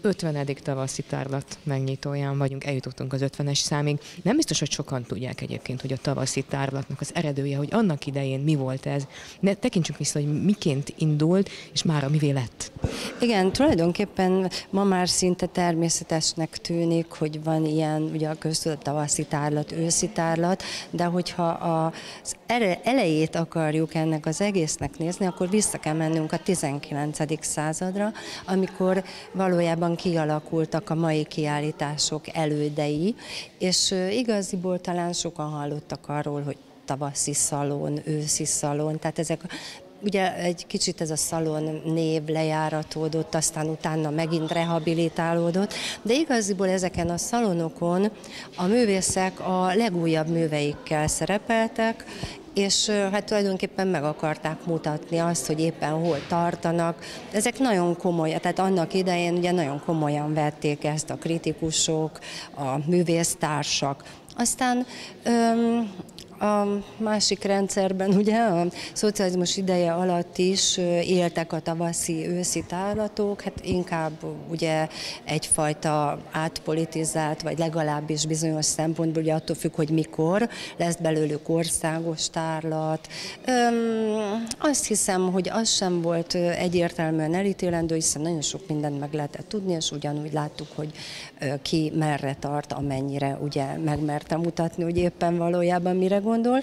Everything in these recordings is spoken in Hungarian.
50. tavaszi tárlat megnyitóján vagyunk, eljutottunk az 50-es számig. Nem biztos, hogy sokan tudják egyébként, hogy a tavaszi tárlatnak az eredője, hogy annak idején mi volt ez. Ne tekintsünk vissza, hogy miként indult, és mára mivé lett. Igen, tulajdonképpen ma már szinte természetesnek tűnik, hogy van ilyen, ugye a köztudott tavaszi tárlat, őszi tárlat, de hogyha az elejét akarjuk ennek az egésznek nézni, akkor vissza kell mennünk a 19. századra, amikor valójában kialakultak a mai kiállítások elődei, és igaziból talán sokan hallottak arról, hogy tavaszi szalon, őszi szalon, tehát ezek ugye egy kicsit ez a szalon név lejáratódott, aztán utána megint rehabilitálódott, de igaziból ezeken a szalonokon a művészek a legújabb műveikkel szerepeltek, és hát tulajdonképpen meg akarták mutatni azt, hogy éppen hol tartanak. Ezek nagyon komoly, tehát annak idején ugye nagyon komolyan vették ezt a kritikusok, a művésztársak. Aztán a másik rendszerben, ugye a szocializmus ideje alatt is éltek a tavaszi, őszi tárlatok, hát inkább ugye egyfajta átpolitizált, vagy legalábbis bizonyos szempontból, ugye attól függ, hogy mikor lesz belőlük országos tárlat. Azt hiszem, hogy az sem volt egyértelműen elítélendő, hiszen nagyon sok mindent meg lehetett tudni, és ugyanúgy láttuk, hogy ki merre tart, amennyire ugye megmerte mutatni, hogy éppen valójában mire gondol.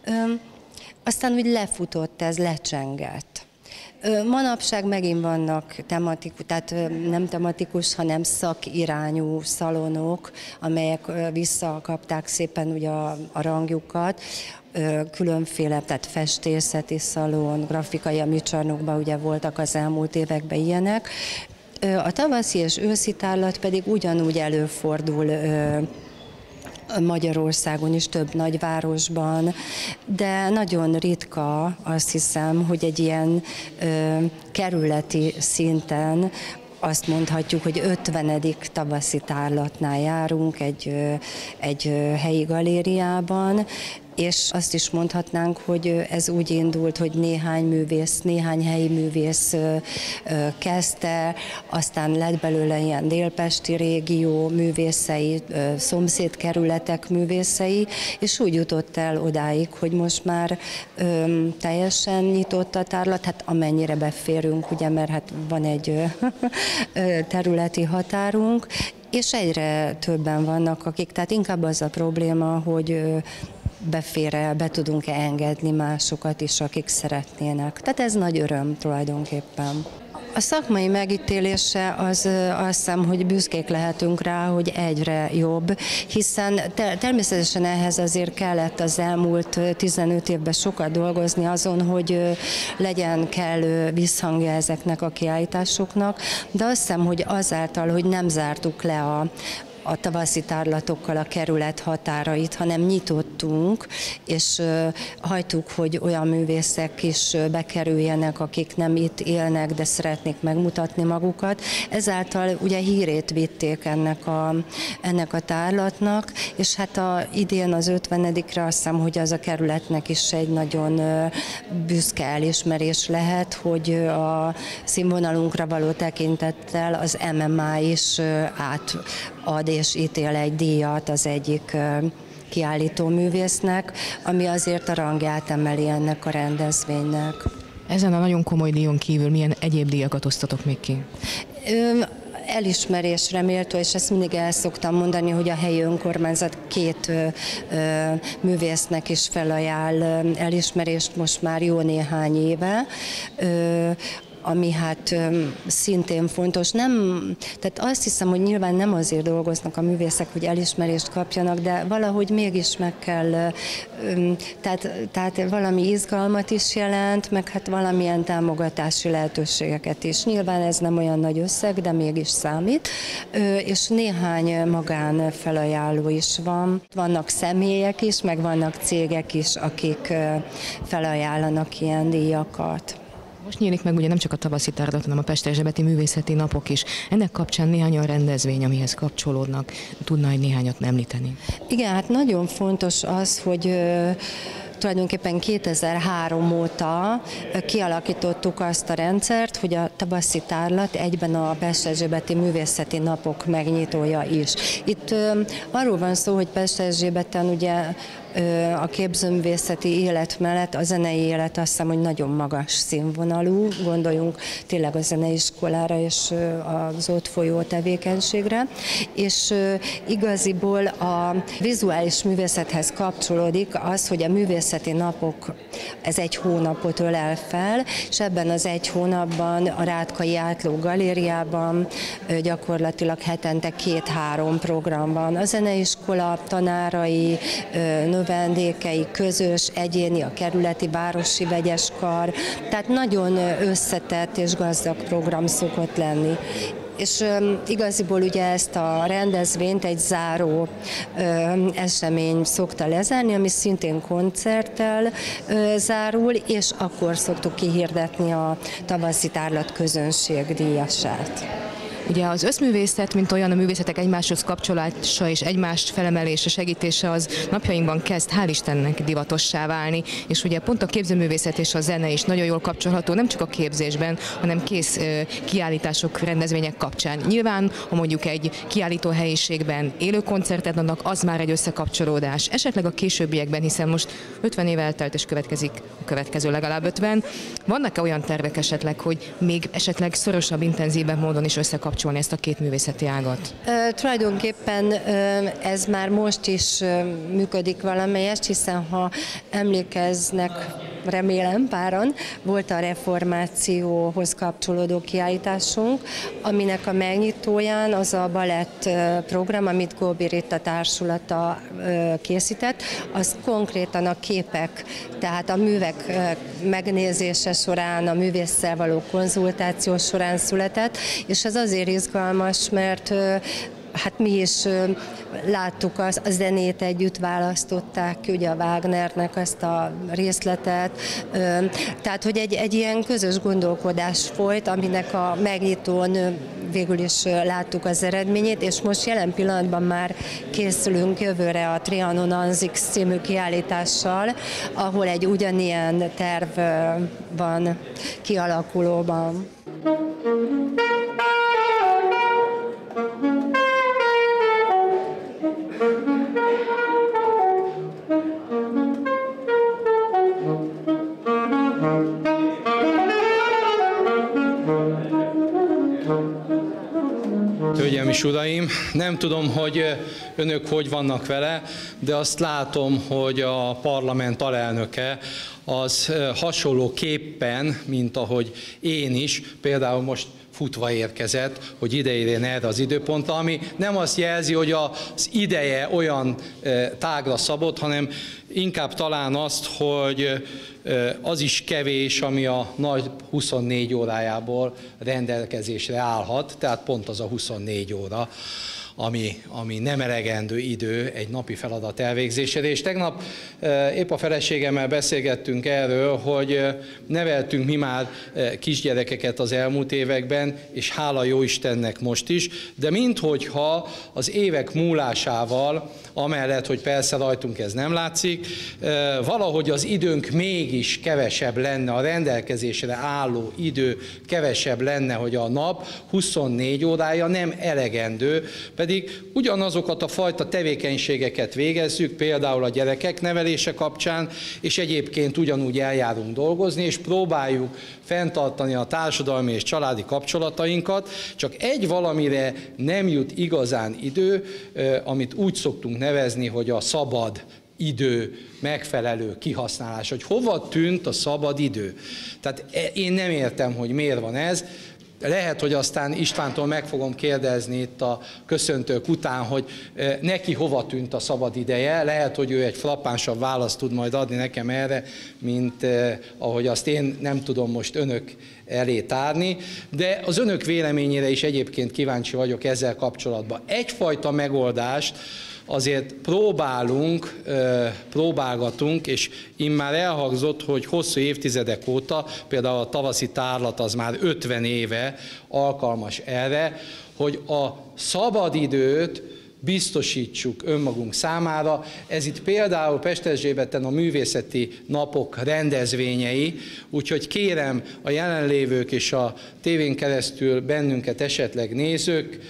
Aztán úgy lefutott ez, lecsengett. Manapság megint vannak tematikus, tehát nem tematikus, hanem szakirányú szalonok, amelyek visszakapták szépen ugye a rangjukat, különféle, tehát festészeti szalon, grafikai, a műcsarnokban ugye voltak az elmúlt években ilyenek. A tavaszi és őszi tárlat pedig ugyanúgy előfordul Magyarországon is, több nagyvárosban, de nagyon ritka, azt hiszem, hogy egy ilyen kerületi szinten azt mondhatjuk, hogy 50. tavaszi tárlatnál járunk egy helyi galériában, és azt is mondhatnánk, hogy ez úgy indult, hogy néhány helyi művész kezdte, aztán lett belőle ilyen délpesti régió művészei, szomszédkerületek művészei, és úgy jutott el odáig, hogy most már teljesen nyitott a tárlat, hát amennyire beférünk, ugye, mert hát van egy területi határunk, és egyre többen vannak, akik, tehát inkább az a probléma, hogy be tudunk-e engedni másokat is, akik szeretnének. Tehát ez nagy öröm tulajdonképpen. A szakmai megítélése az azt hiszem, hogy büszkék lehetünk rá, hogy egyre jobb, hiszen természetesen ehhez azért kellett az elmúlt 15 évben sokat dolgozni azon, hogy legyen kellő visszhangja ezeknek a kiállításoknak, de azt hiszem, hogy azáltal, hogy nem zártuk le a tavaszi tárlatokkal a kerület határait, hanem nyitottunk, és hagytuk, hogy olyan művészek is bekerüljenek, akik nem itt élnek, de szeretnék megmutatni magukat. Ezáltal ugye hírét vitték ennek a tárlatnak, és hát idén az 50-re azt hiszem, hogy az a kerületnek is egy nagyon büszke elismerés lehet, hogy a színvonalunkra való tekintettel az MMA is átad és ítél egy díjat az egyik kiállító művésznek, ami azért a rangját emeli ennek a rendezvénynek. Ezen a nagyon komoly díjon kívül milyen egyéb díjakat osztatok még ki? Elismerésre méltó, és ezt mindig el szoktam mondani, hogy a helyi önkormányzat 2 művésznek is felajánl elismerést most már jó néhány éve, ami hát szintén fontos. Tehát azt hiszem, hogy nyilván nem azért dolgoznak a művészek, hogy elismerést kapjanak, de valahogy mégis meg kell, tehát valami izgalmat is jelent, meg hát valamilyen támogatási lehetőségeket is. Nyilván ez nem olyan nagy összeg, de mégis számít, és néhány magán felajánló is van. Vannak személyek is, meg vannak cégek is, akik felajánlanak ilyen díjakat. Most nyílik meg ugye nem csak a tavaszi tárlat, hanem a Pesterzsébeti Művészeti Napok is. Ennek kapcsán néhány olyan rendezvény, amihez kapcsolódnak, tudna egy néhányat említeni? Igen, hát nagyon fontos az, hogy tulajdonképpen 2003 óta kialakítottuk azt a rendszert, hogy a tavaszi tárlat egyben a Pest-Erzsébeti Művészeti Napok megnyitója is. Itt arról van szó, hogy Pest-Erzsébeten ugye a képzőművészeti élet mellett a zenei élet azt hiszem, hogy nagyon magas színvonalú, gondoljunk tényleg a zeneiskolára és az ott folyó tevékenységre, és igaziból a vizuális művészethez kapcsolódik az, hogy a művészeti napok, ez egy hónapot ölel fel, és ebben az egy hónapban a Rátkai Átló Galériában gyakorlatilag hetente 2-3 program van. A zeneiskola tanárai, növendékei, közös, egyéni, a kerületi, városi vegyes kar, tehát nagyon összetett és gazdag program szokott lenni. És igaziból ugye ezt a rendezvényt egy záró esemény szokta lezárni, ami szintén koncerttel zárul, és akkor szoktuk kihirdetni a tavaszi tárlat közönségdíjasát. Ugye az összművészet, mint olyan, a művészetek egymáshoz kapcsolása és egymást felemelése, segítése az napjainkban kezd, hál' Istennek, divatossá válni, és ugye pont a képzőművészet és a zene is nagyon jól kapcsolható, nem csak a képzésben, hanem kész kiállítások, rendezvények kapcsán. Nyilván, ha mondjuk egy kiállító helyiségben élő koncertet adnak, az már egy összekapcsolódás. Esetleg a későbbiekben, hiszen most 50 év eltelt és következik a következő legalább 50. Vannak-e olyan tervek esetleg, hogy még esetleg szorosabb, intenzívebb módon is összekapcsolódás ezt a két művészeti ágat? Tulajdonképpen ez már most is működik valamelyest, hiszen ha emlékeznek, remélem páran, volt a reformációhoz kapcsolódó kiállításunk, aminek a megnyitóján az a balett program, amit Góbi Rita társulata készített, az konkrétan a képek, tehát a művek megnézése során, a művésszel való konzultáció során született, és ez azért izgalmas, mert hát mi is láttuk, a zenét együtt választották ki, ugye a Wagnernek ezt a részletet, tehát hogy egy ilyen közös gondolkodás folyt, aminek a megnyitón végül is láttuk az eredményét, és most jelen pillanatban már készülünk jövőre a Trianon Anzix című kiállítással, ahol egy ugyanilyen terv van kialakulóban. Hölgyeim és uraim, nem tudom, hogy önök hogy vannak vele, de azt látom, hogy a parlament alelnöke az hasonlóképpen, mint ahogy én is, például most futva érkezett, hogy ideérjen erre az időpontra, ami nem azt jelzi, hogy az ideje olyan tágra szabott, hanem inkább talán azt, hogy az is kevés, ami a nagy 24 órájából rendelkezésre állhat, tehát pont az a 24 óra, ami nem elegendő idő egy napi feladat elvégzésére. És tegnap épp a feleségemmel beszélgettünk erről, hogy neveltünk mi már kisgyerekeket az elmúlt években, és hála jó Istennek most is, de minthogyha az évek múlásával, amellett, hogy persze rajtunk ez nem látszik, valahogy az időnk mégis kevesebb lenne, a rendelkezésre álló idő kevesebb lenne, hogy a nap 24 órája nem elegendő, pedig ugyanazokat a fajta tevékenységeket végezzük, például a gyerekek nevelése kapcsán, és egyébként ugyanúgy eljárunk dolgozni, és próbáljuk fenntartani a társadalmi és családi kapcsolatainkat, csak egy valamire nem jut igazán idő, amit úgy szoktunk nevezni, hogy a szabad idő megfelelő kihasználás, hogy hova tűnt a szabad idő. Tehát én nem értem, hogy miért van ez. Lehet, hogy aztán Istvántól meg fogom kérdezni itt a köszöntők után, hogy neki hova tűnt a szabad ideje. Lehet, hogy ő egy frappánsabb választ tud majd adni nekem erre, mint ahogy azt én nem tudom most önök elé tárni, de az önök véleményére is egyébként kíváncsi vagyok ezzel kapcsolatban. Egyfajta megoldást azért próbálgatunk, és immár elhangzott, hogy hosszú évtizedek óta, például a tavaszi tárlat az már 50 éve alkalmas erre, hogy a szabadidőt biztosítsuk önmagunk számára. Ez itt például Pesterzsébeten a művészeti napok rendezvényei, úgyhogy kérem a jelenlévők és a tévén keresztül bennünket esetleg nézők,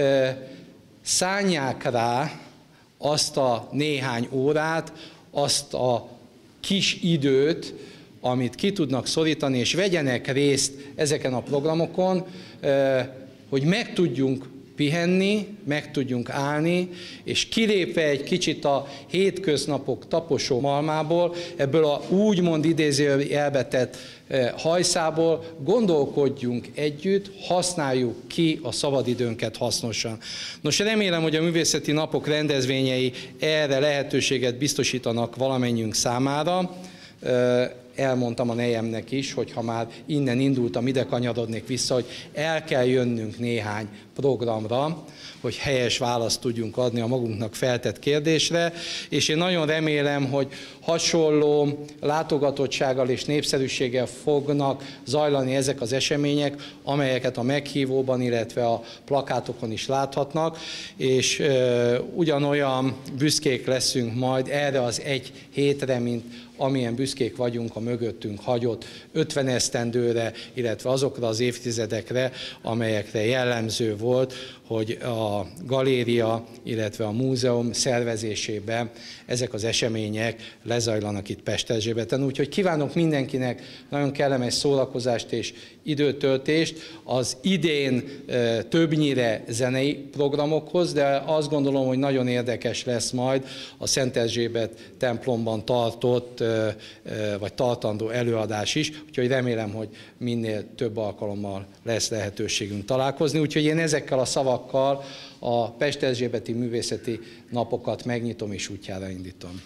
szánják rá azt a néhány órát, azt a kis időt, amit ki tudnak szorítani, és vegyenek részt ezeken a programokon, hogy meg tudjunk pihenni, meg tudjunk állni, és kilépve egy kicsit a hétköznapok taposó malmából, ebből a úgymond idézőjelbe tett hajszából gondolkodjunk együtt, használjuk ki a szabadidőnket hasznosan. Nos, remélem, hogy a művészeti napok rendezvényei erre lehetőséget biztosítanak valamennyünk számára. Elmondtam a nejemnek is, hogy ha már innen indultam, ide kanyarodnék vissza, hogy el kell jönnünk néhány programra, hogy helyes választ tudjunk adni a magunknak feltett kérdésre, és én nagyon remélem, hogy hasonló látogatottsággal és népszerűséggel fognak zajlani ezek az események, amelyeket a meghívóban, illetve a plakátokon is láthatnak, és ugyanolyan büszkék leszünk majd erre az egy hétre, mint amilyen büszkék vagyunk a mögöttünk hagyott 50 esztendőre, illetve azokra az évtizedekre, amelyekre jellemző volt, hogy a galéria, illetve a múzeum szervezésében ezek az események lezajlanak itt Pesterzsébeten. Úgyhogy kívánok mindenkinek nagyon kellemes szórakozást és időtöltést az idén többnyire zenei programokhoz, de azt gondolom, hogy nagyon érdekes lesz majd a Szent Erzsébet templomban tartott, vagy tartandó előadás is, úgyhogy remélem, hogy minél több alkalommal lesz lehetőségünk találkozni. Úgyhogy én ezekkel a szavakkal a Pesterzsébeti Művészeti Napokat megnyitom és útjára indítom.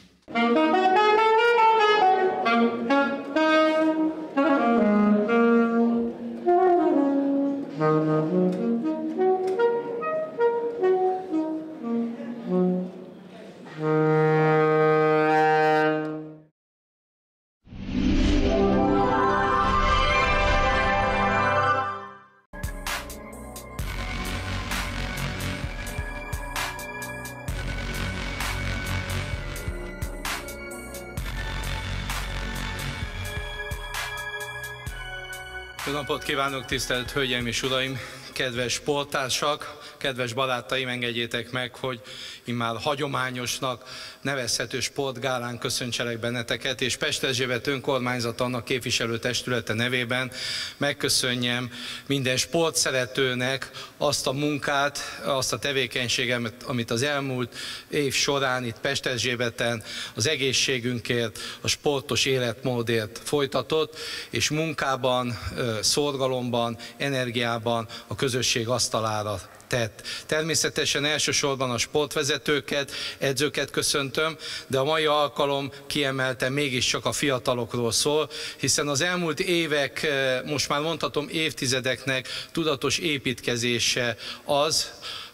Jó napot kívánok, tisztelt Hölgyeim és Uraim, kedves sporttársak, kedves barátaim, engedjétek meg, hogy immár hagyományosnak nevezhető sportgálán köszöntselek benneteket, és Pesterzsébet önkormányzat annak képviselőtestülete nevében megköszönjem minden sportszeretőnek azt a munkát, azt a tevékenységet, amit az elmúlt év során itt Pesterzsébeten az egészségünkért, a sportos életmódért folytatott, és munkában, szorgalomban, energiában a közösség asztalára tett. Természetesen elsősorban a sportvezetőket, edzőket köszöntöm, de a mai alkalom kiemelten mégiscsak a fiatalokról szól, hiszen az elmúlt évek, most már mondhatom évtizedeknek tudatos építkezése az,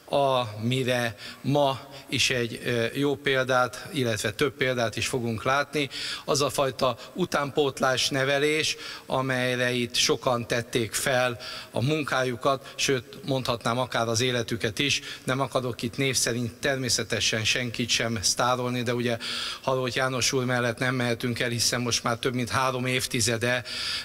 amire ma is egy jó példát, illetve több példát is fogunk látni, az a fajta utánpótlás nevelés, amelyre itt sokan tették fel a munkájukat, sőt mondhatnám akár az életüket is. Nem akarok itt név szerint természetesen senkit sem sztárolni, de ugye Halót János úr mellett nem mehetünk el, hiszen most már több mint 3 évtizede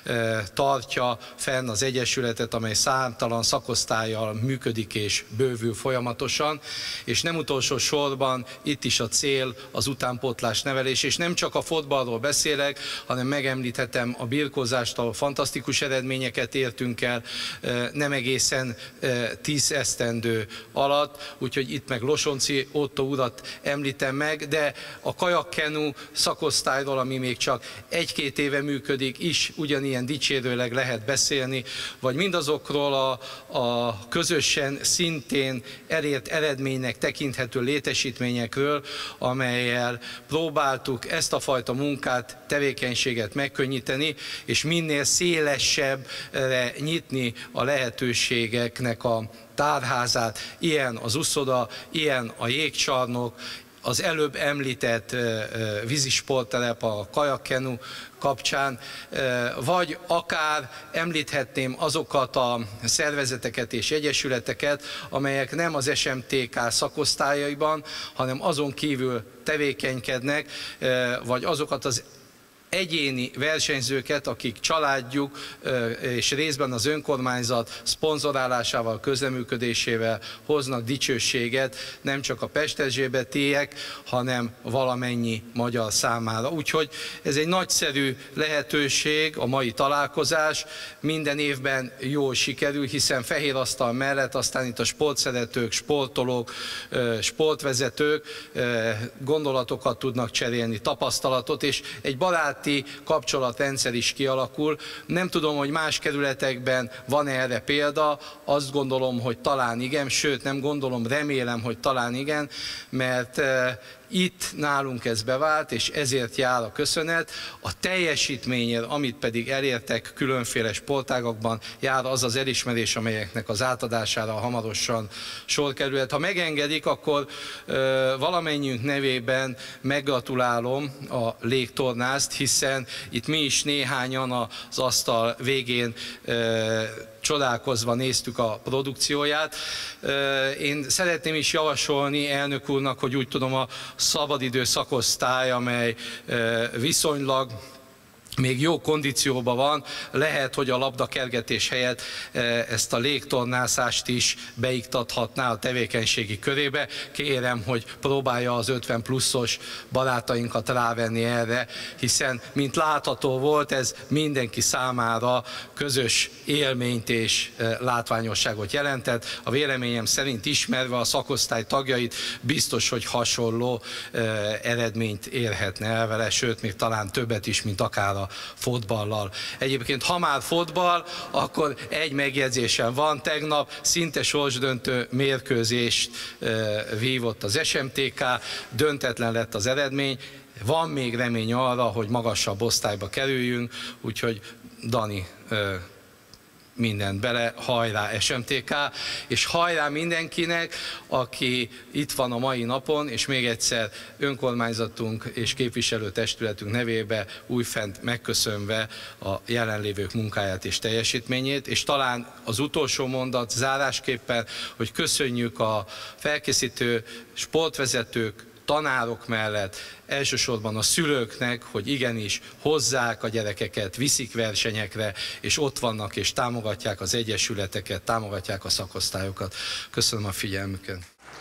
tartja fenn az Egyesületet, amely számtalan szakosztállyal működik és bővül folyamatosan, és nem utolsó sorban itt is a cél az utánpótlás nevelés, és nem csak a fotballról beszélek, hanem megemlíthetem a birkózást, ahol fantasztikus eredményeket értünk el, nem egészen 10 esztendő alatt, úgyhogy itt meg Losonci Otto urat említem meg, de a kajakkenu szakosztályról, ami még csak 1-2 éve működik, is ugyanilyen dicsérőleg lehet beszélni, vagy mindazokról a közösen szintén elért eredménynek tekinthető létesítményekről, amelyel próbáltuk ezt a fajta munkát, tevékenységet megkönnyíteni, és minél szélesebbre nyitni a lehetőségeknek a tárházát. Ilyen az uszoda, ilyen a jégcsarnok, az előbb említett vízisporttelep, a kajakkenu kapcsán, vagy akár említhetném azokat a szervezeteket és egyesületeket, amelyek nem az SMTK szakosztályaiban, hanem azon kívül tevékenykednek, vagy azokat az egyéni versenyzőket, akik családjuk és részben az önkormányzat szponzorálásával, közreműködésével hoznak dicsőséget nem csak a pesterzsébetiek, hanem valamennyi magyar számára. Úgyhogy ez egy nagyszerű lehetőség, a mai találkozás, minden évben jól sikerül, hiszen fehér asztal mellett aztán itt a sportszeretők, sportolók, sportvezetők gondolatokat tudnak cserélni, tapasztalatot, és egy baráti kapcsolatrendszer is kialakul. Nem tudom, hogy más kerületekben van erre példa, azt gondolom, hogy talán igen, sőt nem gondolom, remélem, hogy talán igen, mert itt nálunk ez bevált, és ezért jár a köszönet. A teljesítményért, amit pedig elértek különféle sportágakban, jár az az elismerés, amelyeknek az átadására hamarosan sor kerülhet. Ha megengedik, akkor valamennyiünk nevében meggratulálom a légtornást, hiszen itt mi is néhányan az asztal végén csodálkozva néztük a produkcióját. Én szeretném is javasolni elnök úrnak, hogy úgy tudom, a szabadidő szakosztály, amely viszonylag még jó kondícióban van, lehet, hogy a labdakergetés helyett ezt a légtornászást is beiktathatná a tevékenységi körébe. Kérem, hogy próbálja az 50 pluszos barátainkat rávenni erre, hiszen, mint látható volt, ez mindenki számára közös élményt és látványosságot jelentett. A véleményem szerint, ismerve a szakosztály tagjait, biztos, hogy hasonló eredményt érhetne el vele, sőt, még talán többet is, mint akár a fotballal. Egyébként, ha már fotball, akkor egy megjegyzésem van. Tegnap szinte sorsdöntő mérkőzést vívott az SMTK, döntetlen lett az eredmény. Van még remény arra, hogy magasabb osztályba kerüljünk, úgyhogy Dani, mindent bele, hajrá SMTK, és hajrá mindenkinek, aki itt van a mai napon, és még egyszer önkormányzatunk és képviselőtestületünk nevébe újfent megköszönve a jelenlévők munkáját és teljesítményét, és talán az utolsó mondat zárásképpen, hogy köszönjük a felkészítő sportvezetők, tanárok mellett elsősorban a szülőknek, hogy igenis hozzák a gyerekeket, viszik versenyekre, és ott vannak és támogatják az egyesületeket, támogatják a szakosztályokat. Köszönöm a figyelmüket.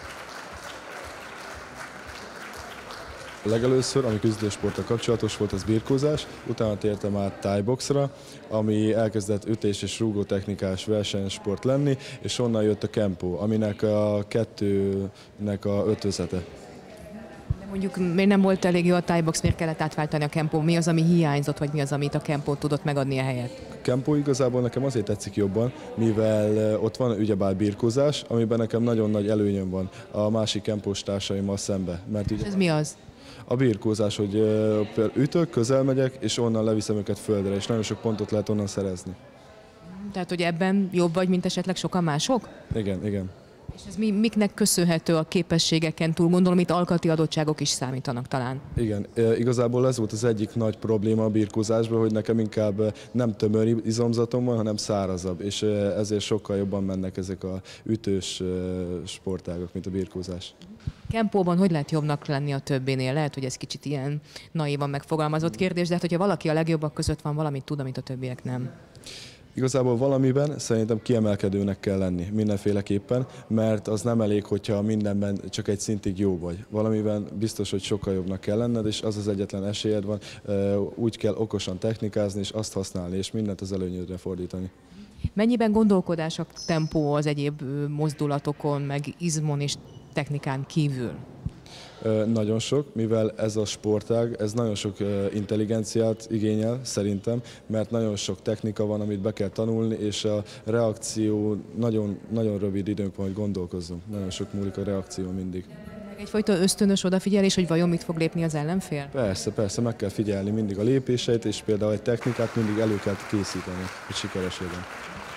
Legelőször, ami küzdősporttal kapcsolatos volt, az birkózás, utána tértem át thai-boxra, ami elkezdett ütés- és rúgótechnikás versenysport lenni, és onnan jött a kempo, aminek a kettőnek a ötvözete. Mondjuk miért nem volt elég jó a thai-box, miért kellett átváltani a kempó? Mi az, ami hiányzott, vagy mi az, amit a kempó tudott megadni a helyet? A kempó igazából nekem azért tetszik jobban, mivel ott van ugyebár birkózás, amiben nekem nagyon nagy előnyöm van a másik kempós társaimmal szembe. Mert ugye ez mi az? A birkózás, hogy ütök, közel megyek, és onnan leviszem őket földre, és nagyon sok pontot lehet onnan szerezni. Tehát, hogy ebben jobb vagy, mint esetleg sokan mások? Igen, igen. És ez miknek köszönhető a képességeken túl? Gondolom, itt alkati adottságok is számítanak talán. Igen, igazából ez volt az egyik nagy probléma a birkózásban, hogy nekem inkább nem tömör izomzatom van, hanem szárazabb, és ezért sokkal jobban mennek ezek a ütős sportágok, mint a birkózás. Kempóban hogy lehet jobbnak lenni a többinél? Lehet, hogy ez kicsit ilyen naívan megfogalmazott kérdés, de hát, hogyha valaki a legjobbak között van, valamit tud, amit a többiek nem. Igazából valamiben szerintem kiemelkedőnek kell lenni mindenféleképpen, mert az nem elég, hogyha mindenben csak egy szintig jó vagy. Valamiben biztos, hogy sokkal jobbnak kell lenned, és az az egyetlen esélyed van, úgy kell okosan technikázni, és azt használni, és mindent az előnyödre fordítani. Mennyiben gondolkodás a tempó az egyéb mozdulatokon, meg izmon és technikán kívül? Nagyon sok, mivel ez a sportág, ez nagyon sok intelligenciát igényel szerintem, mert nagyon sok technika van, amit be kell tanulni, és a reakció nagyon, nagyon rövid időnk van, hogy gondolkozzunk. Nagyon sok múlik a reakció mindig. Egyfajta ösztönös odafigyelés, hogy vajon mit fog lépni az ellenfél? Persze, meg kell figyelni mindig a lépéseit, és például egy technikát mindig elő kell készíteni, hogy sikeres legyen.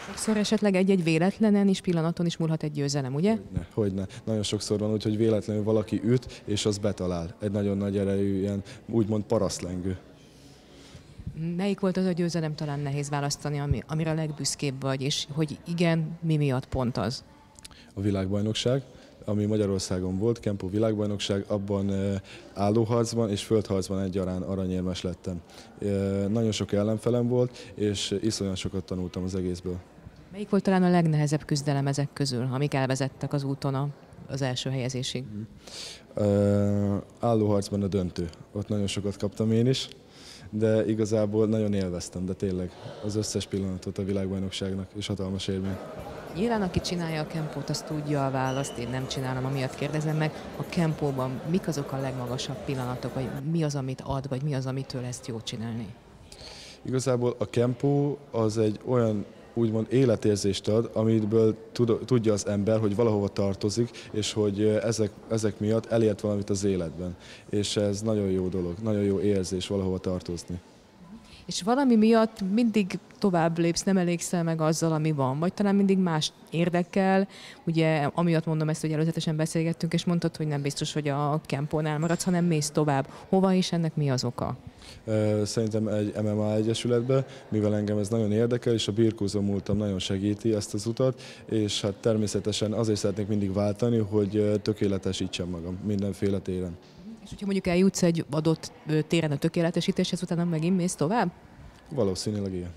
Sokszor esetleg egy-egy véletlenen is, pillanaton is múlhat egy győzelem, ugye? Hogyne. Nagyon sokszor van úgy, hogy véletlenül valaki üt, és az betalál. Egy nagyon nagy erejű, ilyen úgymond parasztlengő. Melyik volt az a győzelem, talán nehéz választani, amire a legbüszkébb vagy, és hogy igen, mi miatt pont az? A világbajnokság, ami Magyarországon volt, Kempó világbajnokság, abban állóharcban és földharcban egyaránt aranyérmes lettem. Nagyon sok ellenfelem volt, és iszonyan sokat tanultam az egészből. Melyik volt talán a legnehezebb küzdelem ezek közül, amik elvezettek az úton az első helyezésig? Állóharcban a döntő. Ott nagyon sokat kaptam én is, de igazából nagyon élveztem, de tényleg az összes pillanatot a világbajnokságnak, és hatalmas élmény. Nyilván, aki csinálja a kempót, azt tudja a választ, én nem csinálom, amiatt kérdezem meg. A kempóban mik azok a legmagasabb pillanatok, vagy mi az, amit ad, vagy mi az, amitől ezt jó csinálni? Igazából a kempó az egy olyan úgymond életérzést ad, amiből tudja az ember, hogy valahova tartozik, és hogy ezek miatt elért valamit az életben. És ez nagyon jó dolog, nagyon jó érzés valahova tartozni. És valami miatt mindig tovább lépsz, nem elégszel meg azzal, ami van, vagy talán mindig más érdekel. Ugye amiatt mondom ezt, hogy előzetesen beszélgettünk, és mondtad, hogy nem biztos, hogy a kempónál maradsz, hanem mész tovább. Hova és ennek mi az oka? Szerintem egy MMA egyesületbe, mivel engem ez nagyon érdekel, és a birkózó múltam nagyon segíti ezt az utat, és hát természetesen azért szeretnék mindig váltani, hogy tökéletesítsem magam mindenféle téren. És hogyha mondjuk eljutsz egy adott téren a tökéletesítéshez, utána megint mész tovább? Valószínűleg igen.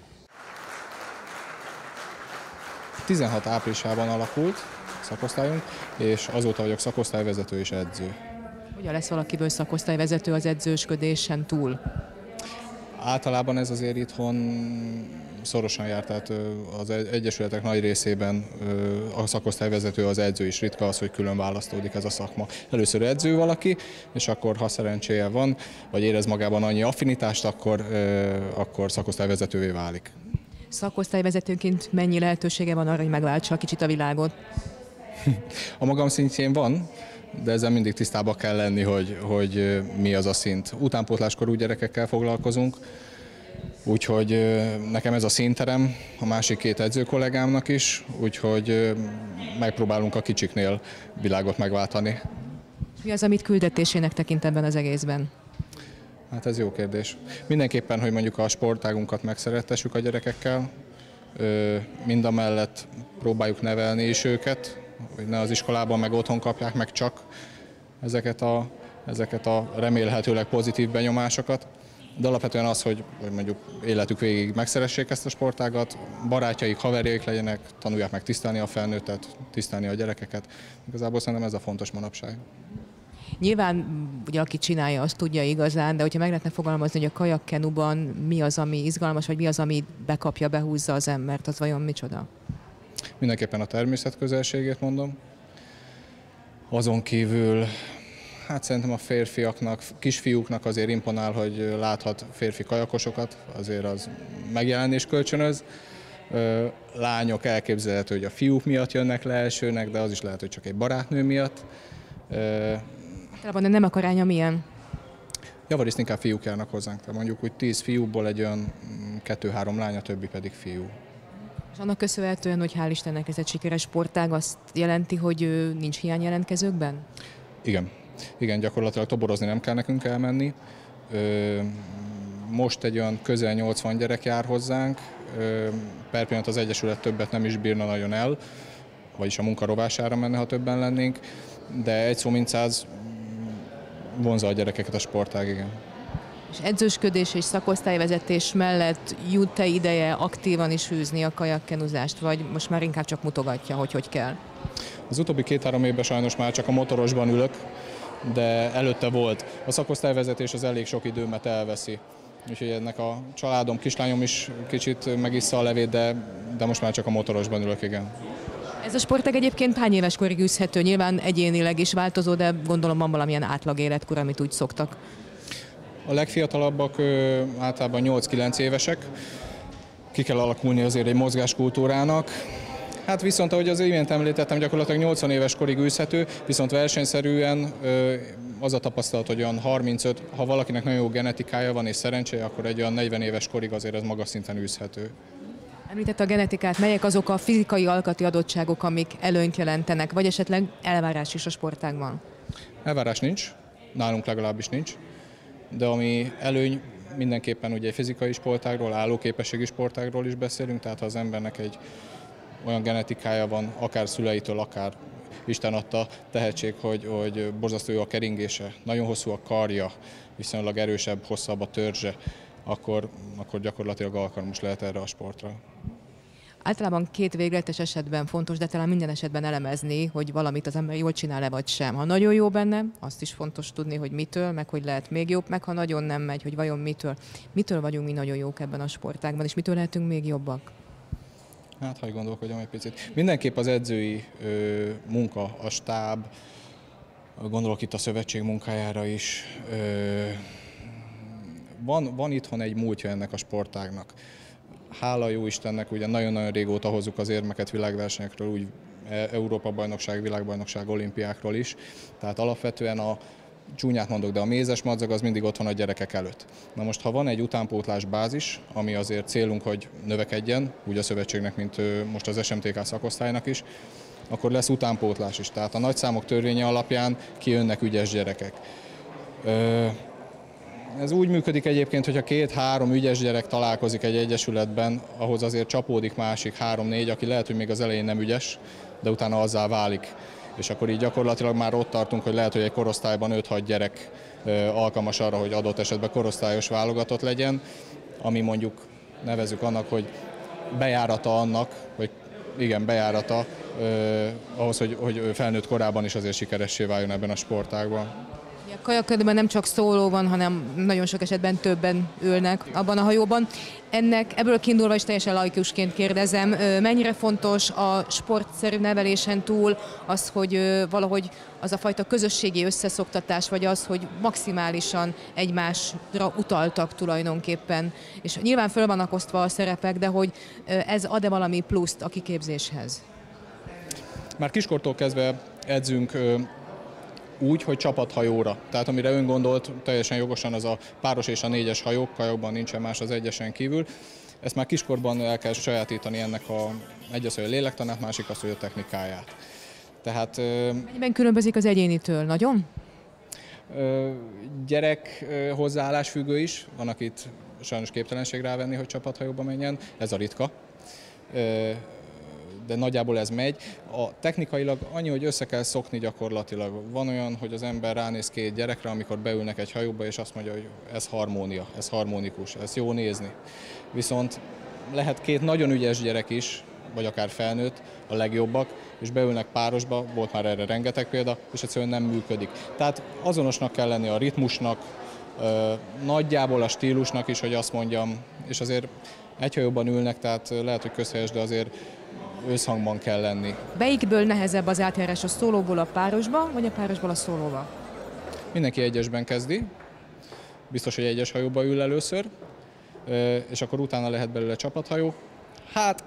16 áprilisában alakult szakosztályunk, és azóta vagyok szakosztályvezető és edző. Hogyan lesz valakiből szakosztályvezető az edzősködésen túl? Általában ez azért itthon szorosan jár, tehát az egyesületek nagy részében a szakosztályvezető az edző is, ritka az, hogy külön választódik ez a szakma. Először edző valaki, és akkor ha szerencséje van, vagy érez magában annyi affinitást, akkor szakosztályvezetővé válik. Szakosztályvezetőként mennyi lehetősége van arra, hogy megváltsa kicsit a világot? A magam szintjén van, de ezzel mindig tisztában kell lenni, hogy mi az a szint. Utánpótláskorú gyerekekkel foglalkozunk, úgyhogy nekem ez a színterem, a másik két edzőkollégámnak is, úgyhogy megpróbálunk a kicsiknél világot megváltani. Mi az, amit küldetésének tekint ebben az egészben? Hát ez jó kérdés. Mindenképpen, hogy mondjuk a sportágunkat megszerettessük a gyerekekkel, mindamellett próbáljuk nevelni is őket, hogy ne az iskolában meg otthon kapják meg csak ezeket a remélhetőleg pozitív benyomásokat. De alapvetően az, hogy mondjuk életük végig megszeressék ezt a sportágat, barátjaik, haverjaik legyenek, tanulják meg tisztelni a felnőttet, tisztelni a gyerekeket. Igazából szerintem ez a fontos manapság. Nyilván, ugye aki csinálja, azt tudja igazán, de hogyha meg lehetne fogalmazni, hogy a kajakkenuban mi az, ami izgalmas, vagy mi az, ami bekapja, behúzza az embert, az vajon micsoda? Mindenképpen a természet közelségét mondom. Azon kívül, hát szerintem a férfiaknak, kisfiúknak azért imponál, hogy láthat férfi kajakosokat, azért az megjelenés kölcsönöz. Lányok elképzelhető, hogy a fiúk miatt jönnek le elsőnek, de az is lehet, hogy csak egy barátnő miatt. Általában nem akaránya milyen? Javarészt inkább fiúk járnak hozzánk, tehát mondjuk úgy 10 fiúból egy olyan 2-3 lány, a többi pedig fiú. És annak köszönhetően, hogy hál' Istennek ez egy sikeres sportág, azt jelenti, hogy nincs hiány jelentkezőkben? Igen, gyakorlatilag toborozni nem kell nekünk elmenni. Most egy olyan közel 80 gyerek jár hozzánk, per pillanat az Egyesület többet nem is bírna nagyon el, vagyis a munka rovására menne, ha többen lennénk, de egy szó mint 100 vonzza a gyerekeket a sportág, igen. És edzősködés és szakosztályvezetés mellett jut-e ideje aktívan is űzni a kajakkenuzást, vagy most már inkább csak mutogatja, hogy kell? Az utóbbi 2-3 évben sajnos már csak a motorosban ülök, de előtte volt. A szakosztályvezetés az elég sok időmet elveszi. Úgyhogy ennek a családom, kislányom is kicsit megissza a levét, de most már csak a motorosban ülök, igen. Ez a sportág egyébként hány éves korig űzhető? Nyilván egyénileg is változó, de gondolom van valamilyen átlag életkor, amit úgy szoktak. A legfiatalabbak általában 8-9 évesek. Ki kell alakulni azért egy mozgáskultúrának. Hát viszont, ahogy az imént említettem, gyakorlatilag 80 éves korig űzhető, viszont versenyszerűen az a tapasztalat, hogy olyan 35, ha valakinek nagyon jó genetikája van és szerencséje, akkor egy olyan 40 éves korig azért ez magas szinten űzhető. Említette a genetikát, melyek azok a fizikai alkati adottságok, amik előnyt jelentenek, vagy esetleg elvárás is a sportágban? Elvárás nincs, nálunk legalábbis nincs, de ami előny, mindenképpen ugye egy fizikai sportágról, állóképességi sportágról is beszélünk, tehát ha az embernek egy olyan genetikája van, akár szüleitől, akár Isten adta tehetség, hogy borzasztó jó a keringése, nagyon hosszú a karja, viszonylag erősebb, hosszabb a törzse, akkor gyakorlatilag alkalmas lehet erre a sportra. Általában két végletes esetben fontos, de talán minden esetben elemezni, hogy valamit az ember jól csinál-e vagy sem. Ha nagyon jó benne, azt is fontos tudni, hogy mitől, meg hogy lehet még jobb, meg ha nagyon nem megy, hogy vajon mitől. Mitől vagyunk mi nagyon jók ebben a sportágban, és mitől lehetünk még jobbak? Hát, hagyj gondolkodjam egy picit. Mindenképp az edzői munka, a stáb, gondolok itt a szövetség munkájára is. Van itthon egy múltja ennek a sportágnak. Hála jó Istennek, ugye nagyon-nagyon régóta hozzuk az érmeket világversenyekről, úgy Európa-bajnokság, világbajnokság, olimpiákról is. Tehát alapvetően csúnyát mondok, de a mézes madzag az mindig ott van a gyerekek előtt. Na most, ha van egy utánpótlás bázis, ami azért célunk, hogy növekedjen, úgy a szövetségnek, mint most az SMTK szakosztálynak is, akkor lesz utánpótlás is. Tehát a nagyszámok törvénye alapján kijönnek ügyes gyerekek. Ez úgy működik egyébként, hogyha 2-3 ügyes gyerek találkozik egy egyesületben, ahhoz azért csapódik másik 3-4, aki lehet, hogy még az elején nem ügyes, de utána azzá válik. És akkor így gyakorlatilag már ott tartunk, hogy lehet, hogy egy korosztályban 5-6 gyerek alkalmas arra, hogy adott esetben korosztályos válogatott legyen, ami mondjuk nevezzük annak, hogy bejárata annak, hogy igen, bejárata ahhoz, hogy felnőtt korában is azért sikeressé váljon ebben a sportágban. A kajaködben nem csak szóló van, hanem nagyon sok esetben többen ülnek abban a hajóban. Ebből kiindulva is teljesen laikusként kérdezem, mennyire fontos a sportszerű nevelésen túl az, hogy valahogy az a fajta közösségi összeszoktatás, vagy az, hogy maximálisan egymásra utaltak tulajdonképpen. És nyilván föl vannak osztva a szerepek, de hogy ez ad-e valami pluszt a kiképzéshez? Már kiskortól kezdve edzünk úgy, hogy csapathajóra. Tehát amire ön gondolt, teljesen jogosan az a páros és a 4-es hajók, kajokban nincsen más az 1-esen kívül. Ezt már kiskorban el kell sajátítani ennek egy az, hogy a lélektanát, másik az, hogy a technikáját. Tehát, mennyiben különbözik az egyénitől? Nagyon? Gyerek hozzáállás függő is. Van, akit sajnos képtelenség rávenni, hogy csapathajóba menjen. Ez a ritka. De nagyjából ez megy. Technikailag annyi, hogy össze kell szokni gyakorlatilag. Van olyan, hogy az ember ránéz 2 gyerekre, amikor beülnek egy hajóba, és azt mondja, hogy ez harmónia, ez harmonikus, ez jó nézni. Viszont lehet 2 nagyon ügyes gyerek is, vagy akár felnőtt, a legjobbak, és beülnek párosba, volt már erre rengeteg példa, és egyszerűen nem működik. Tehát azonosnak kell lenni a ritmusnak, nagyjából a stílusnak is, hogy azt mondjam, és azért egy hajóban ülnek, tehát lehet, hogy közhelyes, de azért összhangban kell lenni. Melyikből nehezebb az átjárás, a szólóból a párosba, vagy a párosból a szólóba? Mindenki egyesben kezdi, biztos, hogy egyes hajóba ül először, és akkor utána lehet belőle csapathajó. Hát,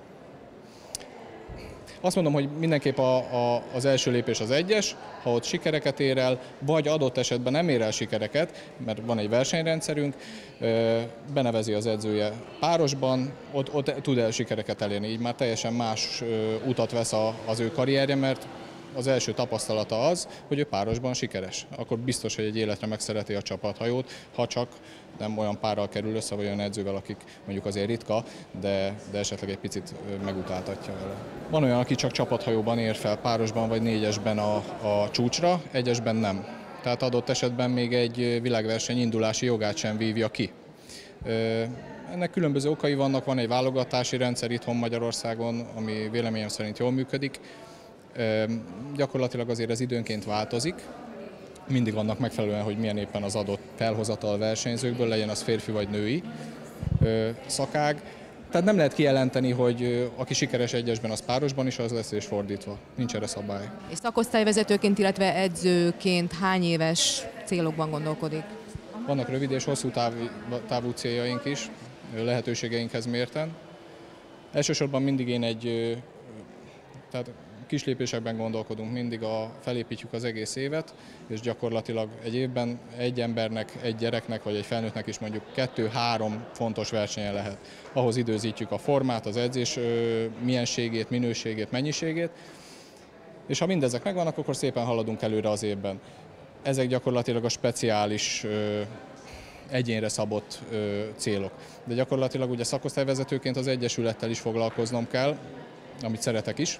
azt mondom, hogy mindenképp az első lépés az 1-es, ha ott sikereket ér el, vagy adott esetben nem ér el sikereket, mert van egy versenyrendszerünk, benevezi az edzője párosban, ott tud el sikereket elérni, így már teljesen más utat vesz az ő karrierje, mert az első tapasztalata az, hogy ő párosban sikeres. Akkor biztos, hogy egy életre megszereti a csapathajót, ha csak nem olyan párral kerül össze, vagy olyan edzővel, akik mondjuk azért ritka, de esetleg egy picit megutáltatja vele. Van olyan, aki csak csapathajóban ér fel, párosban vagy 4-esben a csúcsra, 1-esben nem. Tehát adott esetben még egy világverseny indulási jogát sem vívja ki. Ennek különböző okai vannak, van egy válogatási rendszer itthon Magyarországon, ami véleményem szerint jól működik. Gyakorlatilag azért ez időnként változik, mindig annak megfelelően, hogy milyen éppen az adott felhozatal versenyzőkből, legyen az férfi vagy női szakág. Tehát nem lehet kijelenteni, hogy aki sikeres 1-esben, az párosban is az lesz, és fordítva. Nincs erre szabály. És szakosztályvezetőként, illetve edzőként hány éves célokban gondolkodik? Vannak rövid és hosszú távú céljaink is, lehetőségeinkhez mérten. Elsősorban mindig én tehát kis lépésekben gondolkodunk, mindig felépítjük az egész évet, és gyakorlatilag egy évben egy embernek, egy gyereknek vagy egy felnőttnek is mondjuk 2-3 fontos versenye lehet. Ahhoz időzítjük a formát, az edzés mienségét, minőségét, mennyiségét, és ha mindezek megvannak, akkor szépen haladunk előre az évben. Ezek gyakorlatilag a speciális egyénre szabott célok. De gyakorlatilag ugye szakosztályvezetőként az egyesülettel is foglalkoznom kell, amit szeretek is.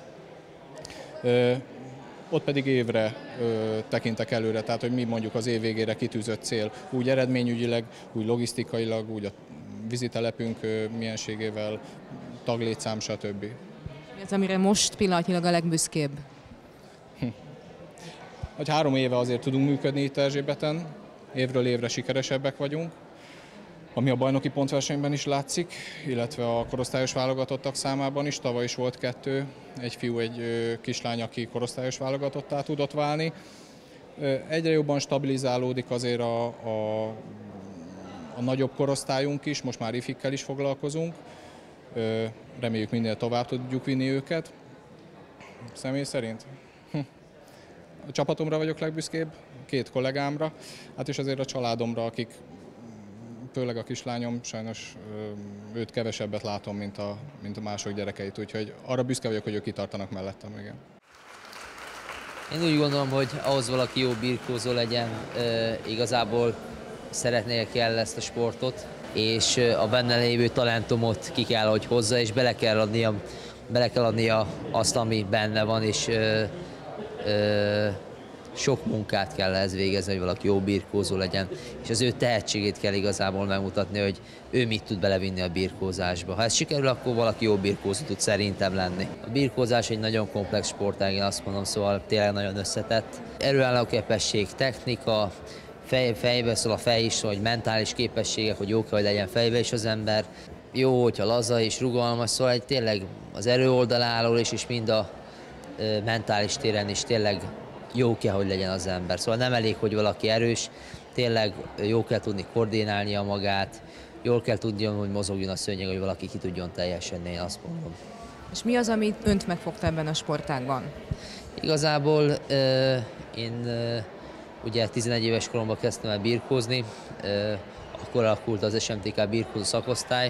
Ott pedig évre tekintek előre, tehát hogy mi mondjuk az év végére kitűzött cél, úgy eredményügyileg, úgy logisztikailag, úgy a vizitelepünk mienségével, taglétszám, stb. Mi az, amire most pillanatnyilag a legbüszkébb? Hogy 3 éve azért tudunk működni itt Erzsébeten, évről évre sikeresebbek vagyunk, ami a bajnoki pontversenyben is látszik, illetve a korosztályos válogatottak számában is. Tavaly is volt 2, egy fiú, egy kislány, aki korosztályos válogatottá tudott válni. Egyre jobban stabilizálódik azért a nagyobb korosztályunk is, most már ifikkel is foglalkozunk. Reméljük minél tovább tudjuk vinni őket. Személy szerint? A csapatomra vagyok legbüszkébb, 2 kollégámra, hát és azért a családomra, akik, főleg a kislányom, sajnos őt kevesebbet látom, mint a mások gyerekeit, úgyhogy arra büszke vagyok, hogy ők kitartanak mellettem, igen. Én úgy gondolom, hogy ahhoz valaki jó birkózó legyen, igazából kell ezt a sportot, és a benne lévő talentumot ki kell, hogy hozza, és bele kell adnia azt, ami benne van, és sok munkát kell ehhez végezni, hogy valaki jó birkózó legyen, és az ő tehetségét kell igazából megmutatni, hogy ő mit tud belevinni a birkózásba. Ha ez sikerül, akkor valaki jó birkózó tud szerintem lenni. A birkózás egy nagyon komplex sportág, én azt mondom, szóval tényleg nagyon összetett. Erőálló képesség, technika, fejbe szól a fej is, hogy mentális képességek, hogy jó kell, hogy legyen fejbe is az ember. Jó, hogyha laza és rugalmas, szóval tényleg az erő oldaláról is, és mind a mentális téren is tényleg jó kell, hogy legyen az ember. Szóval nem elég, hogy valaki erős, tényleg jó kell tudni koordinálnia magát, jól kell tudjon, hogy mozogjon a szőnyeg, hogy valaki ki tudjon teljesedni, én azt mondom. És mi az, amit önt megfogta ebben a sportágban? Igazából én ugye 11 éves koromban kezdtem el birkózni, akkor alakult az SMTK birkózó szakosztály.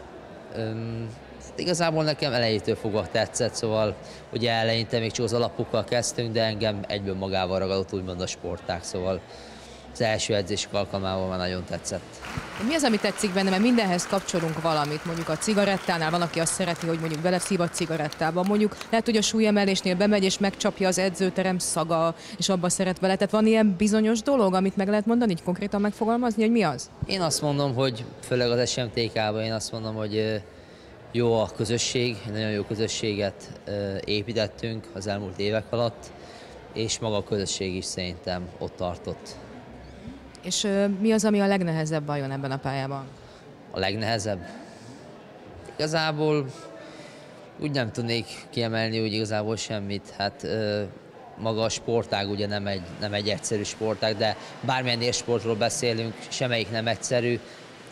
Igazából nekem elejétől fogva tetszett, szóval ugye eleinte még csak az alapokkal kezdtünk, de engem egyből magával ragadott úgymond a sportág, szóval az első edzések alkalmával már nagyon tetszett. Mi az, ami tetszik benne, mert mindenhez kapcsolunk valamit, mondjuk a cigarettánál van, aki azt szereti, hogy mondjuk beleszív a cigarettába, mondjuk lehet, hogy a súlyemelésnél bemegy és megcsapja az edzőterem szaga, és abba szeret vele, tehát van ilyen bizonyos dolog, amit meg lehet mondani, így konkrétan megfogalmazni, hogy mi az? Én azt mondom, hogy főleg az SMTK-ban én azt mondom, hogy jó a közösség, nagyon jó közösséget építettünk az elmúlt évek alatt, és maga a közösség is szerintem ott tartott. És mi az, ami a legnehezebb vajon ebben a pályában? A legnehezebb? Igazából úgy nem tudnék kiemelni úgy igazából semmit. Hát maga a sportág ugye nem egy egyszerű sportág, de bármilyen élsportról beszélünk, semmelyik nem egyszerű.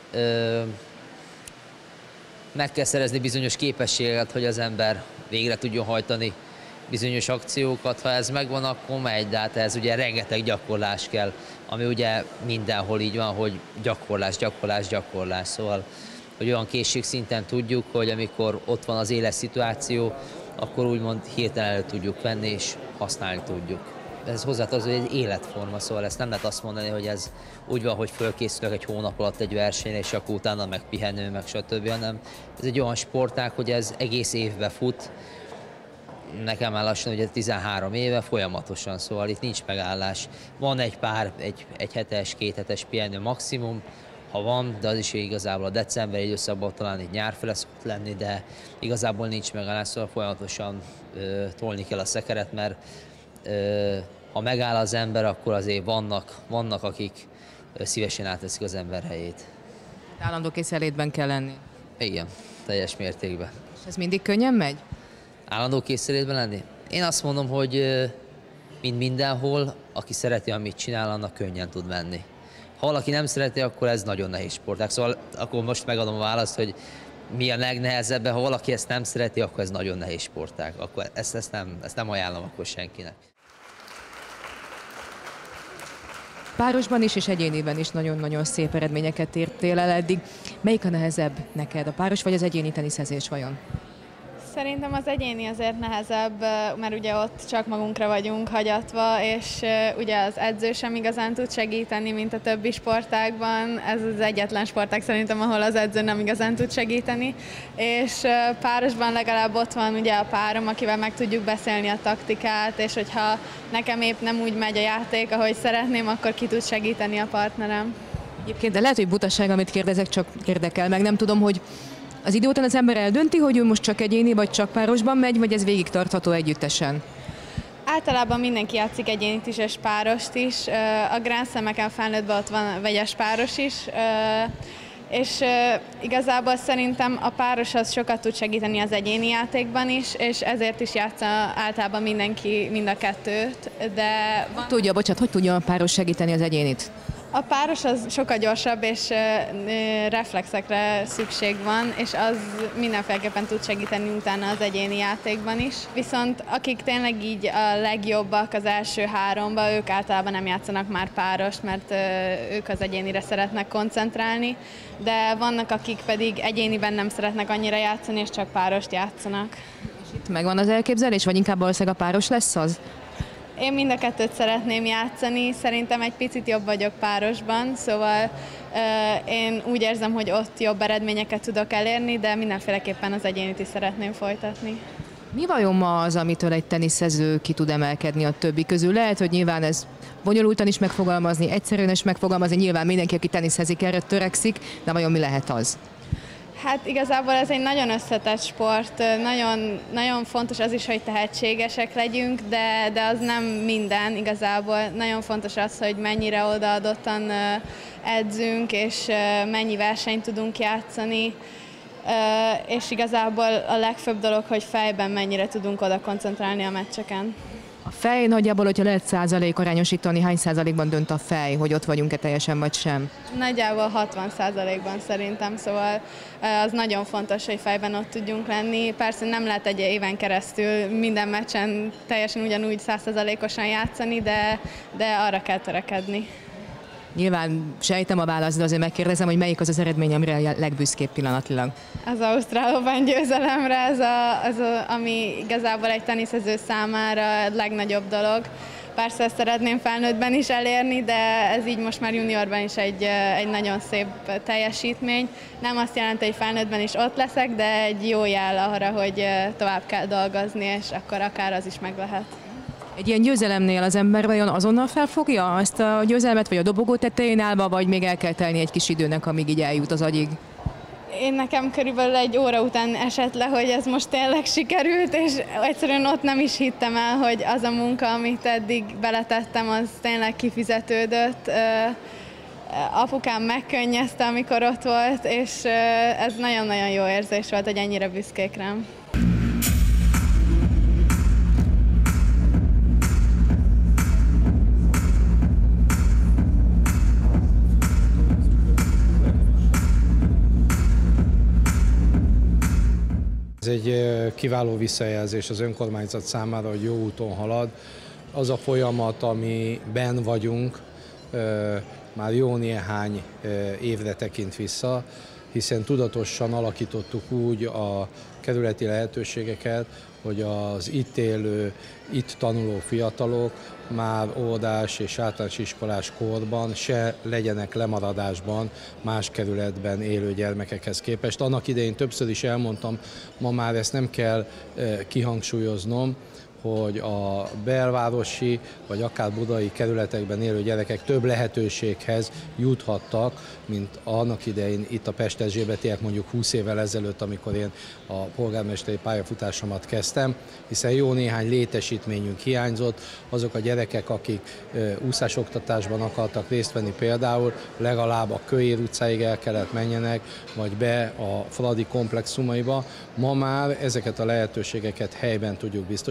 Meg kell szerezni bizonyos képességeket, hogy az ember végre tudjon hajtani bizonyos akciókat. Ha ez megvan, akkor megy, de hát ez ugye rengeteg gyakorlás kell, ami ugye mindenhol így van, hogy gyakorlás. Szóval, hogy olyan készségszinten tudjuk, hogy amikor ott van az éles szituáció, akkor úgymond hirtelen elő tudjuk venni és használni tudjuk. Ez hozzátartozik, hogy egy életforma, szóval ezt nem lehet azt mondani, hogy ez úgy van, hogy fölkészülök egy hónap alatt egy versenyre, és akkor utána meg pihenő, meg stb., hanem ez egy olyan sportág, hogy ez egész évbe fut. Nekem már lassan ugye 13 éve folyamatosan, szóval itt nincs megállás. Van egy hetes, 2 hetes pihenő maximum, ha van, de az is igazából a decemberi időszakban talán egy nyárfele szokott lenni, de igazából nincs megállás, szóval folyamatosan tolni kell a szekeret, mert ha megáll az ember, akkor azért vannak akik szívesen átveszik az ember helyét. Állandó készenlétben kell lenni? Igen, teljes mértékben. És ez mindig könnyen megy? Állandó készenlétben lenni? Én azt mondom, hogy mint mindenhol, aki szereti, amit csinál, annak könnyen tud menni. Ha valaki nem szereti, akkor ez nagyon nehéz sportág. Szóval akkor most megadom a választ, hogy mi a legnehezebb, ha valaki ezt nem szereti, akkor ez nagyon nehéz sportág. Akkor ezt nem ajánlom akkor senkinek. Párosban is és egyéniben is nagyon-nagyon szép eredményeket értél el eddig. Melyik a nehezebb neked, a páros vagy az egyéni teniszezés vajon? Szerintem az egyéni azért nehezebb, mert ugye ott csak magunkra vagyunk hagyatva, és ugye az edző sem igazán tud segíteni, mint a többi sportágban. Ez az egyetlen sportág szerintem, ahol az edző nem igazán tud segíteni. És párosban legalább ott van ugye a párom, akivel meg tudjuk beszélni a taktikát, és hogyha nekem épp nem úgy megy a játék, ahogy szeretném, akkor ki tud segíteni a partnerem. Egyébként, de lehet, hogy butaság, amit kérdezek, csak érdekel meg. Nem tudom, hogy az idő után az ember eldönti, hogy ő most csak egyéni, vagy csak párosban megy, vagy ez végig tartható együttesen? Általában mindenki játszik egyénit is, és párost is. A Grand Slameken felnőttben ott van vegyes páros is, és igazából szerintem a páros az sokat tud segíteni az egyéni játékban is, és ezért is játsza általában mindenki mind a kettőt. De Hogy tudja a páros segíteni az egyénit? A páros az sokkal gyorsabb, és reflexekre szükség van, és az mindenféleképpen tud segíteni utána az egyéni játékban is. Viszont akik tényleg így a legjobbak az első háromba, ők általában nem játszanak már párost, mert ők az egyénire szeretnek koncentrálni, de vannak, akik pedig egyéniben nem szeretnek annyira játszani, és csak párost játszanak. És itt megvan az elképzelés, vagy inkább valószínűleg a páros lesz az? Én mind a kettőt szeretném játszani, szerintem egy picit jobb vagyok párosban, szóval én úgy érzem, hogy ott jobb eredményeket tudok elérni, de mindenféleképpen az egyénit is szeretném folytatni. Mi vajon ma az, amitől egy teniszező ki tud emelkedni a többi közül? Lehet, hogy nyilván ez bonyolultan is megfogalmazni, egyszerűen is megfogalmazni, nyilván mindenki, aki teniszezik, erre törekszik, de vajon mi lehet az? Hát igazából ez egy nagyon összetett sport, nagyon, nagyon fontos az is, hogy tehetségesek legyünk, de az nem minden igazából. Nagyon fontos az, hogy mennyire odaadottan edzünk, és mennyi versenyt tudunk játszani, és igazából a legfőbb dolog, hogy fejben mennyire tudunk oda koncentrálni a meccseken. A fej nagyjából, hogyha lehet százalékarányosítani, hány százalékban dönt a fej, hogy ott vagyunk-e teljesen, vagy sem? Nagyjából 60%-ban szerintem, szóval az nagyon fontos, hogy fejben ott tudjunk lenni. Persze nem lehet egy éven keresztül minden meccsen teljesen ugyanúgy 100%-osan játszani, de arra kell törekedni. Nyilván sejtem a választ, de azért megkérdezem, hogy melyik az az eredmény, amire a legbüszkébb pillanatilag. Az Ausztrál Open győzelemre, ami igazából egy teniszező számára a legnagyobb dolog. Persze ezt szeretném felnőttben is elérni, de ez így most már juniorban is egy nagyon szép teljesítmény. Nem azt jelenti, hogy felnőttben is ott leszek, de egy jó jel arra, hogy tovább kell dolgozni, és akkor akár az is meg lehet. Egy ilyen győzelemnél az ember vajon azonnal felfogja ezt a győzelmet, vagy a dobogó tetején állva, vagy még el kell telni egy kis időnek, amíg így eljut az agyig? Én nekem körülbelül egy óra után esett le, hogy ez most tényleg sikerült, és egyszerűen ott nem is hittem el, hogy az a munka, amit eddig beletettem, az tényleg kifizetődött. Apukám megkönnyezte, amikor ott volt, és ez nagyon-nagyon jó érzés volt, hogy ennyire büszkék rám. Ez egy kiváló visszajelzés az önkormányzat számára, hogy jó úton halad. Az a folyamat, amiben vagyunk, már jó néhány évre tekint vissza, hiszen tudatosan alakítottuk úgy a kerületi lehetőségeket, hogy az itt élő, itt tanuló fiatalok már óvodás és általános iskolás korban se legyenek lemaradásban más kerületben élő gyermekekhez képest. Annak idején többször is elmondtam, ma már ezt nem kell kihangsúlyoznom, hogy a belvárosi vagy akár budai kerületekben élő gyerekek több lehetőséghez juthattak, mint annak idején itt a Pest-Erzsébetiek mondjuk 20 évvel ezelőtt, amikor én a polgármesteri pályafutásomat kezdtem, hiszen jó néhány létesítményünk hiányzott. Azok a gyerekek, akik úszásoktatásban akartak részt venni például, legalább a Kőér utcáig el kellett menjenek, vagy be a Fradi komplexumaiba. Ma már ezeket a lehetőségeket helyben tudjuk biztosítani,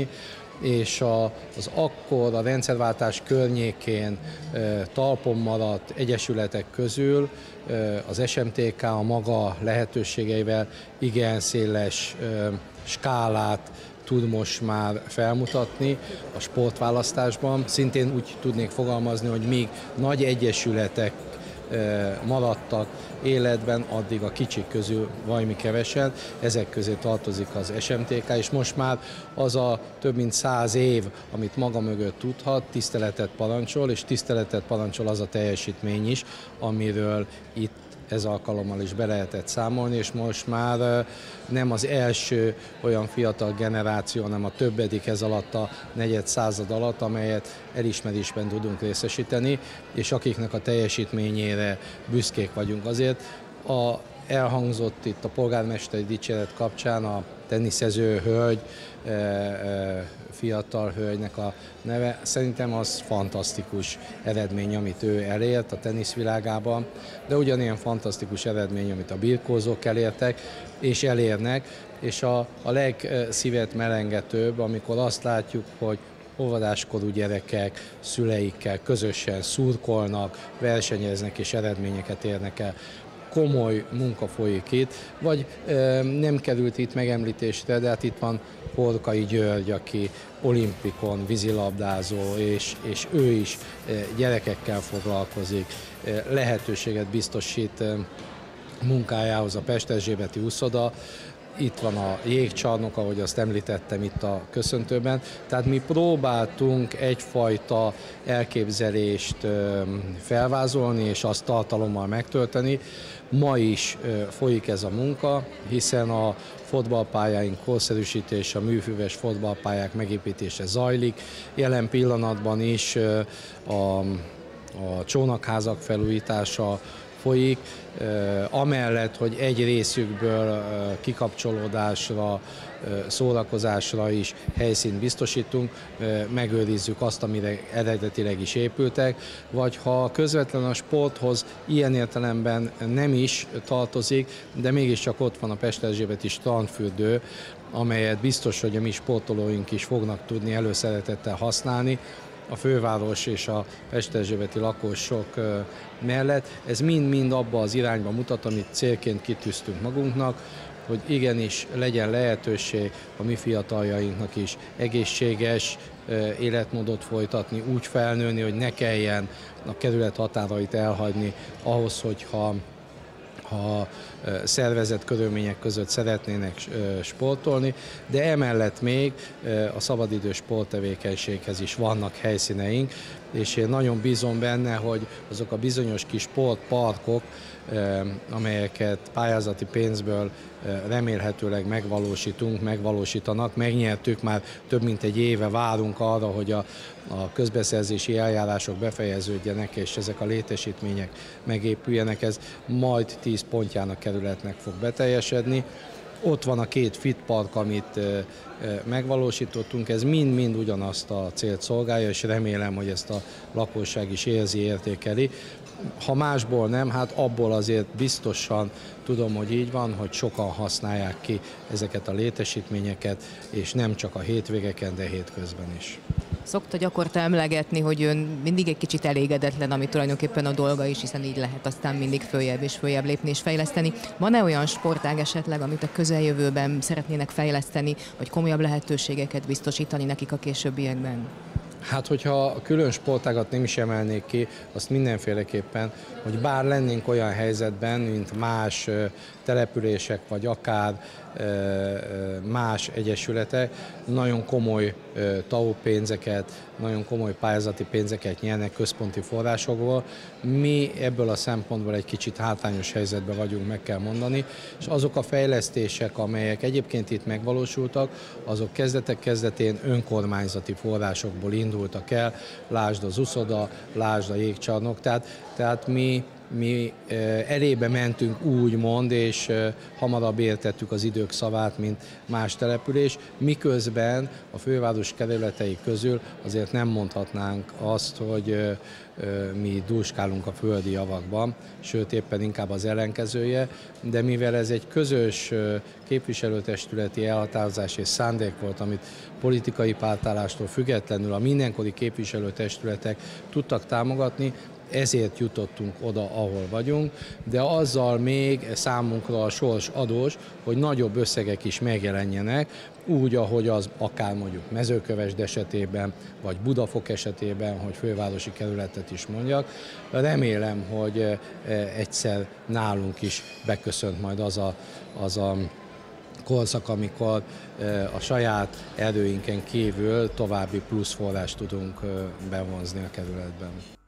folytatni, és az akkor a rendszerváltás környékén talpon maradt egyesületek közül az SMTK a maga lehetőségeivel igen széles skálát tud most már felmutatni a sportválasztásban. Szintén úgy tudnék fogalmazni, hogy míg nagy egyesületek maradtak életben, addig a kicsik közül valami kevesen, ezek közé tartozik az SMTK, és most már az a több mint 100 év, amit maga mögött tudhat, tiszteletet parancsol, és tiszteletet parancsol az a teljesítmény is, amiről itt ez alkalommal is be lehetett számolni, és most már nem az első olyan fiatal generáció, hanem a többedik ez alatt a negyed század alatt, amelyet elismerésben tudunk részesíteni, és akiknek a teljesítményére büszkék vagyunk. Azért elhangzott itt a polgármesteri dicséret kapcsán a teniszező hölgy, fiatal hölgynek a neve. Szerintem az fantasztikus eredmény, amit ő elért a teniszvilágában, de ugyanilyen fantasztikus eredmény, amit a birkózók elértek és elérnek, és a legszívet melengetőbb, amikor azt látjuk, hogy óvodáskorú gyerekek szüleikkel közösen szurkolnak, versenyeznek és eredményeket érnek el. Komoly munka folyik itt, vagy nem került itt megemlítésre, de hát itt van Horkai György, aki olimpikon vízilabdázó, és ő is gyerekekkel foglalkozik, lehetőséget biztosít munkájához a Pest-Erzsébeti úszoda. Itt van a jégcsarnok, ahogy azt említettem itt a köszöntőben. Tehát mi próbáltunk egyfajta elképzelést felvázolni, és azt tartalommal megtölteni. Ma is folyik ez a munka, hiszen a fotballpályáink korszerűsítése, a műfüves fotballpályák megépítése zajlik. Jelen pillanatban is a csónakházak felújítása folyik, amellett, hogy egy részükből kikapcsolódásra, szórakozásra is helyszínt biztosítunk, megőrizzük azt, amire eredetileg is épültek, vagy ha közvetlen a sporthoz ilyen értelemben nem is tartozik, de mégiscsak ott van a Pest-Erzsébeti strandfürdő, amelyet biztos, hogy a mi sportolóink is fognak tudni előszeretettel használni, a főváros és a Pest-Erzsébeti lakosok mellett. Ez mind-mind abba az irányba mutat, amit célként kitűztünk magunknak, hogy igenis legyen lehetőség a mi fiataljainknak is egészséges életmódot folytatni, úgy felnőni, hogy ne kelljen a kerület határait elhagyni ahhoz, hogyha szervezett körülmények között szeretnének sportolni, de emellett még a szabadidős sporttevékenységhez is vannak helyszíneink, és én nagyon bízom benne, hogy azok a bizonyos kis sportparkok, amelyeket pályázati pénzből remélhetőleg megvalósítanak. Megnyertük, már több mint egy éve várunk arra, hogy a közbeszerzési eljárások befejeződjenek, és ezek a létesítmények megépüljenek. Ez majd 10 pontjának kerületnek fog beteljesedni. Ott van a 2 fitpark, amit megvalósítottunk, ez mind-mind ugyanazt a célt szolgálja, és remélem, hogy ezt a lakosság is érzi, értékeli. Ha másból nem, hát abból azért biztosan tudom, hogy így van, hogy sokan használják ki ezeket a létesítményeket, és nem csak a hétvégeken, de hétközben is. Szokta gyakorta emlegetni, hogy ön mindig egy kicsit elégedetlen, ami tulajdonképpen a dolga is, hiszen így lehet aztán mindig följebb és följebb lépni és fejleszteni. Van-e olyan sportág esetleg, amit a közeljövőben szeretnének fejleszteni, vagy komolyabb lehetőségeket biztosítani nekik a későbbiekben? Hát, hogyha a külön sportágat nem is emelnék ki, azt mindenféleképpen, hogy bár lennénk olyan helyzetben, mint más települések, vagy akár más egyesületek, nagyon komoly TAO pénzeket, nagyon komoly pályázati pénzeket nyernek központi forrásokból. Mi ebből a szempontból egy kicsit hátrányos helyzetben vagyunk, meg kell mondani, és azok a fejlesztések, amelyek egyébként itt megvalósultak, azok kezdetén önkormányzati forrásokból indultak el, lásd az uszoda, lásd a jégcsarnok, tehát mi mi elébe mentünk úgymond, és hamarabb értettük az idők szavát, mint más település, miközben a főváros kerületei közül azért nem mondhatnánk azt, hogy mi dúskálunk a földi javakban, sőt éppen inkább az ellenkezője, de mivel ez egy közös képviselőtestületi elhatározás és szándék volt, amit politikai pártállástól függetlenül a mindenkori képviselőtestületek tudtak támogatni, ezért jutottunk oda, ahol vagyunk, de azzal még számunkra a sors adós, hogy nagyobb összegek is megjelenjenek, úgy, ahogy az akár mondjuk Mezőkövesd esetében, vagy Budafok esetében, hogy fővárosi kerületet is mondjak. Remélem, hogy egyszer nálunk is beköszönt majd az a korszak, amikor a saját erőinken kívül további plusz forrást tudunk bevonzni a kerületben.